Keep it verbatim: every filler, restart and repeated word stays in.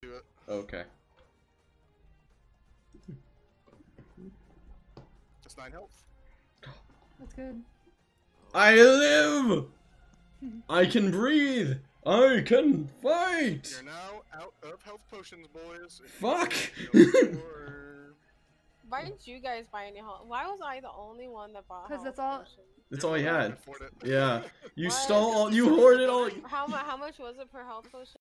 do it. Okay. Just nine health. That's good. I live! I can breathe! I can fight! You're now out of health potions, boys. If Fuck! you go for- Why didn't you guys buy any health? Why was I the only one that bought? 'Cause health that's all- potions? That's all you had. Afford it. Yeah. You What? stole all- you hoarded all- How much? How much was it per health potion?